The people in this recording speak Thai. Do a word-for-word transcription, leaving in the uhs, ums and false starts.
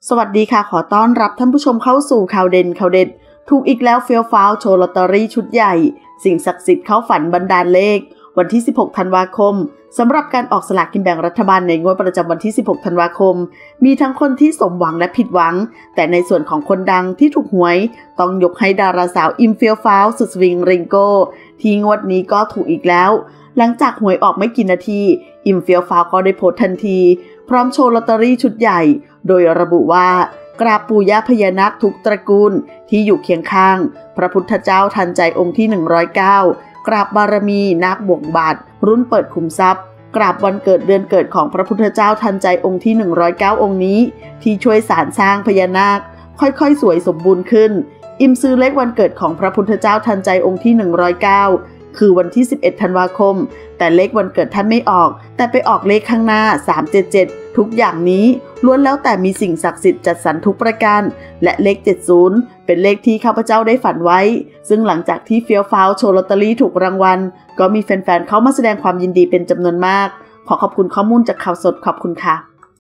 สวัสดีค่ะขอต้อนรับท่านผู้ชมเข้าสู่ข่าวเด่นข่าวเด็ดถูกอีกแล้วเฟี้ยวฟ้าวโชว์ลอตเตอรี่ชุดใหญ่สิ่งศักดิ์สิทธิ์เข้าฝันบันดาลเลขวันที่สิบหกธันวาคมสำหรับการออกสลากกินแบ่งรัฐบาลในงวดประจำวันที่สิบหกธันวาคมมีทั้งคนที่สมหวังและผิดหวังแต่ในส่วนของคนดังที่ถูกหวยต้องยกให้ดาราสาวอิมเฟี้ยวฟ้าวสุดสวิงริงโก้ที่งวดนี้ก็ถูกอีกแล้วหลังจากหวยออกไม่กี่นาทีอิมเฟี้ยวฟ้าวก็ได้โพสต์ทันทีพร้อมโชว์ลอตเตอรี่ชุดใหญ่โดยระบุว่ากราบปู่ย่าพญานาคทุกตระกูลที่อยู่เคียงข้างพระพุทธเจ้าทันใจองค์ที่หนึ่งร้อยเก้ากราบบารมีนาคบวกบาทรุ่นเปิดขุมทรัพย์กราบวันเกิดเดือนเกิดของพระพุทธเจ้าทันใจองค์ที่หนึ่งร้อยเก้าองค์นี้ที่ช่วยสานสร้างพญานาคค่อยๆสวยสมบูรณ์ขึ้นอิมซื้อเลขวันเกิดของพระพุทธเจ้าทันใจองค์ที่หนึ่งร้อยเก้าคือวันที่สิบเอ็ดธันวาคมแต่เลขวันเกิดท่านไม่ออกแต่ไปออกเลขข้างหน้าสามเจ็ดเจ็ดทุกอย่างนี้ล้วนแล้วแต่มีสิ่งศักดิ์สิทธิ์จัดสรรทุกประการและเลขเจ็ดสิบเป็นเลขที่ข้าพเจ้าได้ฝันไว้ซึ่งหลังจากที่เฟี้ยวฟ้าวโชว์ลอตเตอรี่ถูกรางวัลก็มีแฟนๆเข้ามาแสดงความยินดีเป็นจำนวนมากขอขอบคุณข้อมูลจากข่าวสดขอบคุณค่ะ